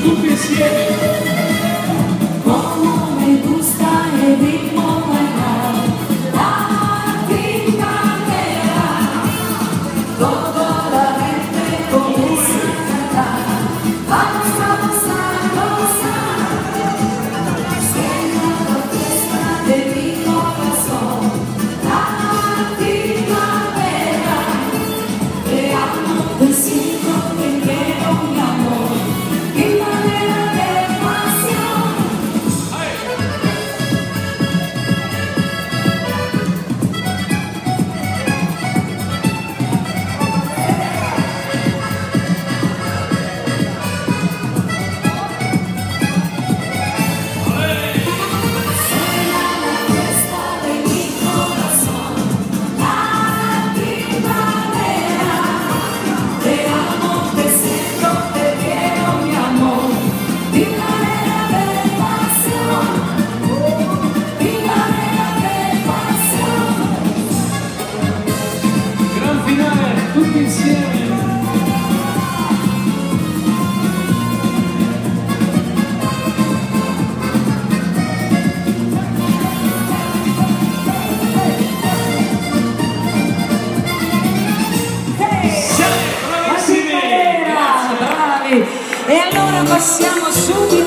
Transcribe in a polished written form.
tutti insieme. Como me gusta el ritmo bailar la primavera, toda la gente comienza a cantar, vamos, vamos a gozar, suena la fiesta de mi corazón, la primavera, te amo, te siento, te quiero, mi amor, primavera de pasión. Gran finale, tutti insieme. Bravi! E allora passiamo subito